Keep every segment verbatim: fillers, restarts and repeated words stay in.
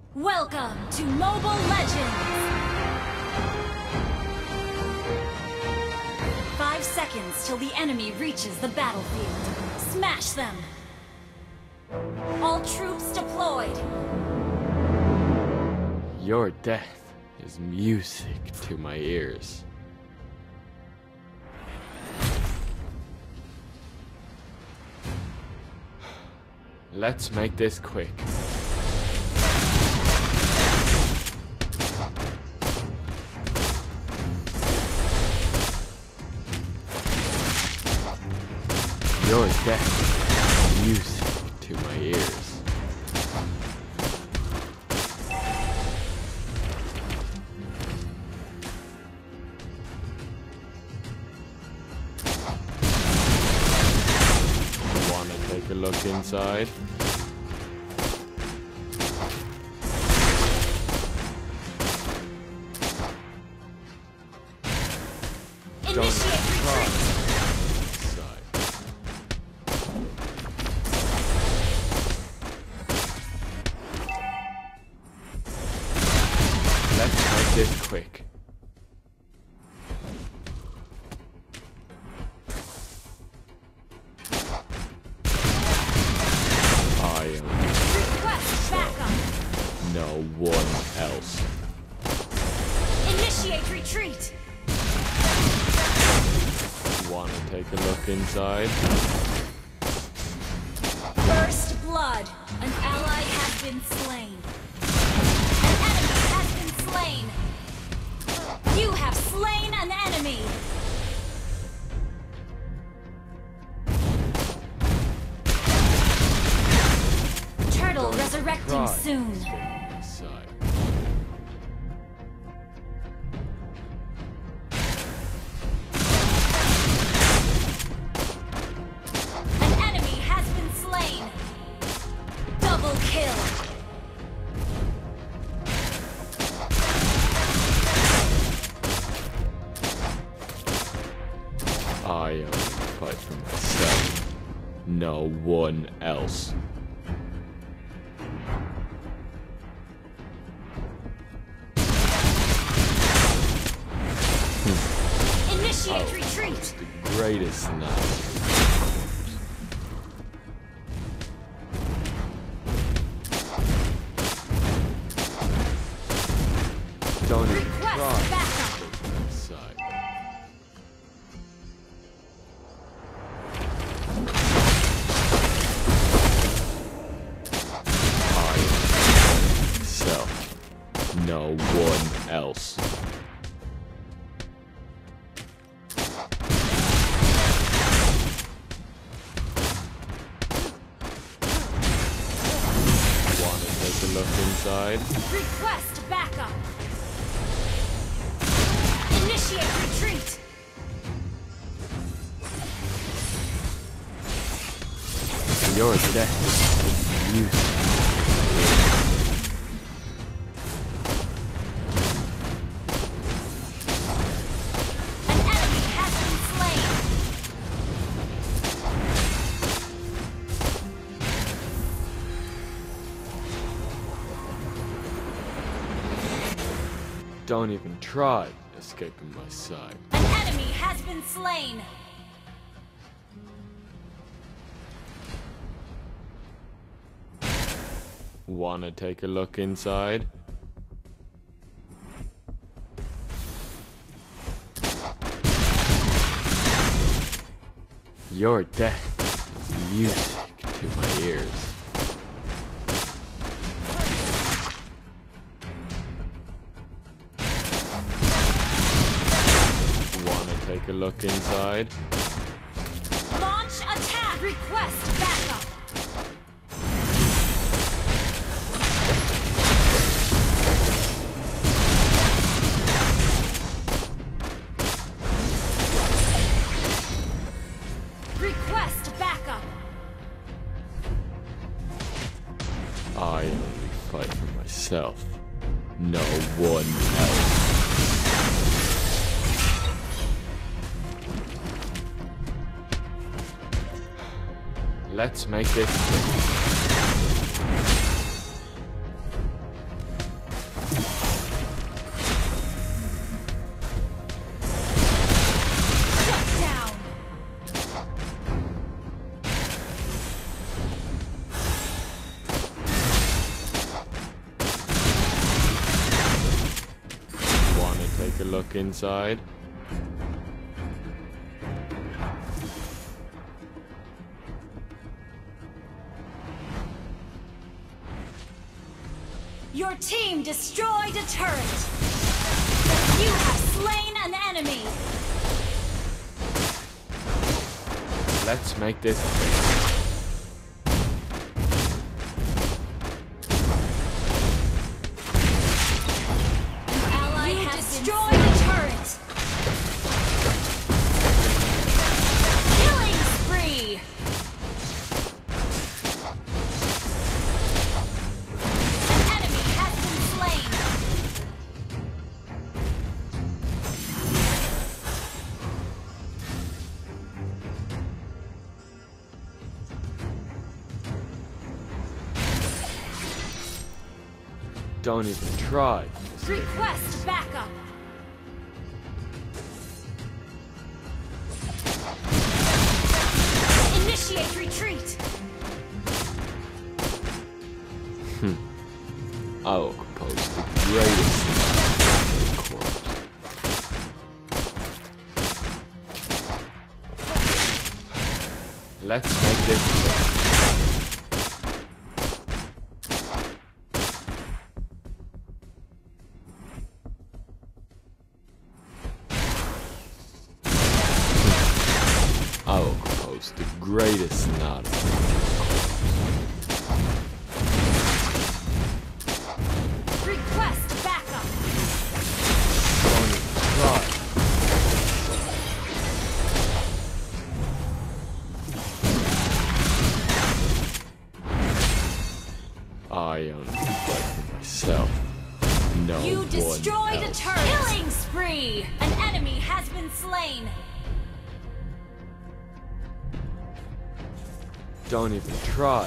Welcome to Mobile Legends! Five seconds till the enemy reaches the battlefield. Smash them! All troops deployed! Your death is music to my ears. Let's make this quick. Your death is music to my ears. Wanna take a look inside? Initiate retreat! Let's make this quick. I am Request backup! no one else. Initiate retreat! Wanna take a look inside? First blood! An ally has been slain. An enemy has been slain. You have slain an enemy! Turtle resurrecting Try. soon. Inside. An enemy has been slain. Double kill. I only fight for myself. No one else. Initiate retreat. It's the greatest now. Don't even Request try. backup. Inside. I am myself. No one else. Wanna take a look inside? Request backup. Initiate retreat. Your death is music. An enemy has been slain. Don't even try escaping my sight. An enemy has been slain. Wanna take a look inside? Your death is music to my ears. Wanna take a look inside? Launch attack. Request backup. Request backup. I only fight for myself. No one else. Let's make this quick. stuck inside. Your team destroyed a turret. You have slain an enemy. Let's make this quick. Destroy the turret! Killing spree! An enemy has been slain! Don't even try. Request backup! Initiate retreat! Hmm. I will compose the greatest corpse. Let's make this quick. I will compose the greatest knot. Request backup! Don't even try. I only fight for myself. No You one destroyed a else. turret! Killing spree! An enemy has been slain! Don't even try.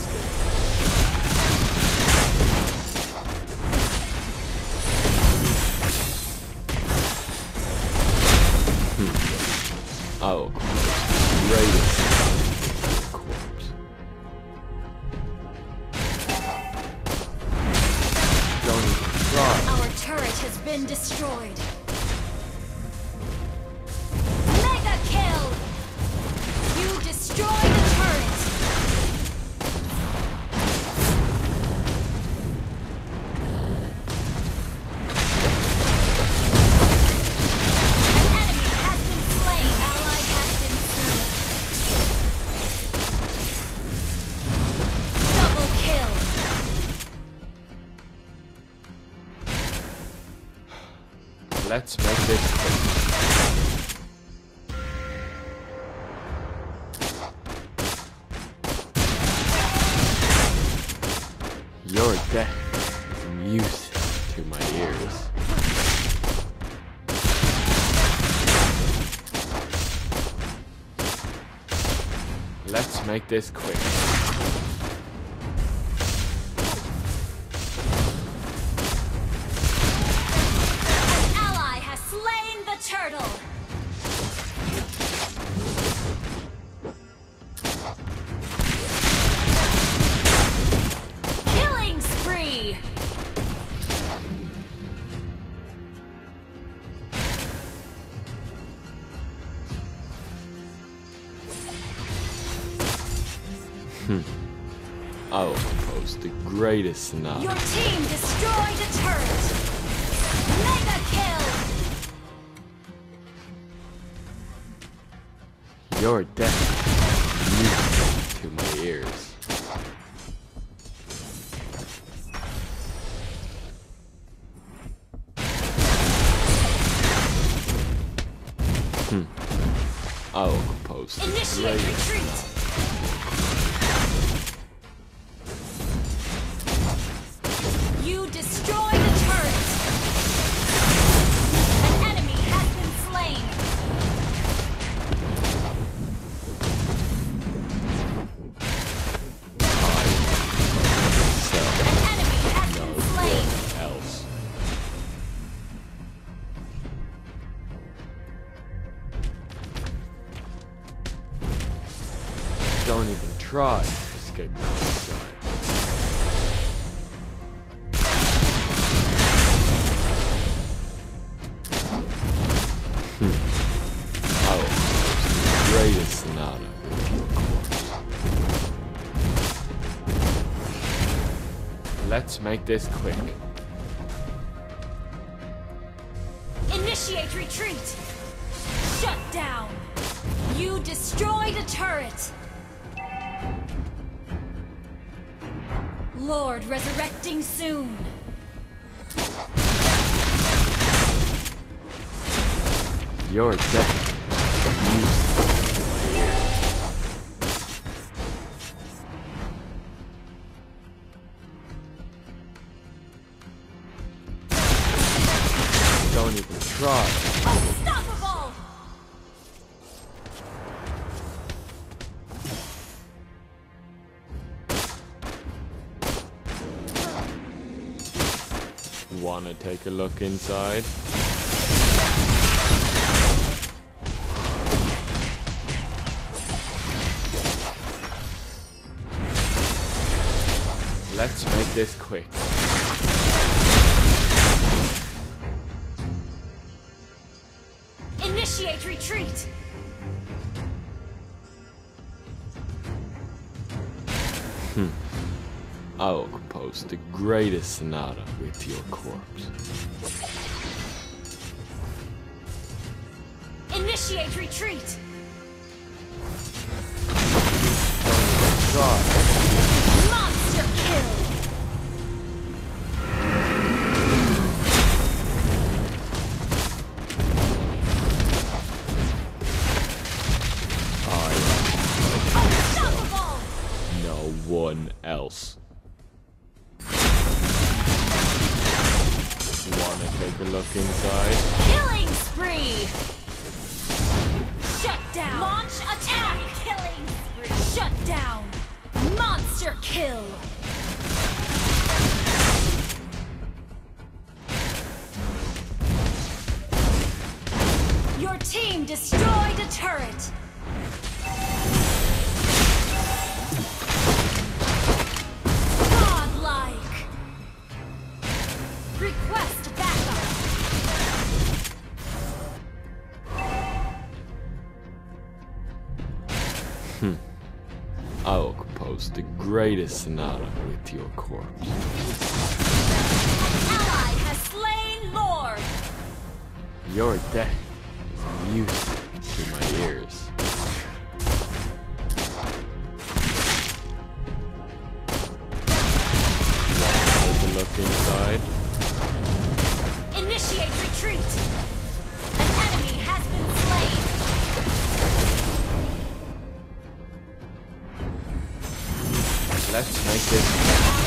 Hmm. I will compose the greatest corpse. Don't even try. Our turret has been destroyed. Mega kill! You destroyed a turret! An enemy has been slain. Ally has been slain. Double kill! Let's make this quick. Your death is music to my ears. Let's make this quick. An ally has slain the turtle! Killing spree! I will compose the greatest knot. Your team destroyed a turret! Mega kill! Your death is music to my ears. Hmm. I will compose the Initiate greatest retreat! You destroyed a turret! An enemy has been slain! So, An enemy has no been slain! one else. Don't even try to escape my side. Let's make this quick. Initiate retreat! Shut down! You destroyed a turret! Lord resurrecting soon! You're dead. Don't even try. Unstoppable! Wanna take a look inside? Let's make this quick. Initiate retreat! Hmm. I will compose the greatest sonata with your corpse. Initiate retreat! Try. Monster kill! Unstoppable! No one else. Wanna take a look inside? Killing spree! Shut down! Launch attack! Killing spree! Shut down! Monster kill! Your team destroyed a turret! Godlike! Request backup! Hmm. I will compose the greatest sonata with your corpse. Ally has slain Lord! Your death is music to my ears. Take a look inside. Initiate retreat! An enemy has been slain! Let's make this.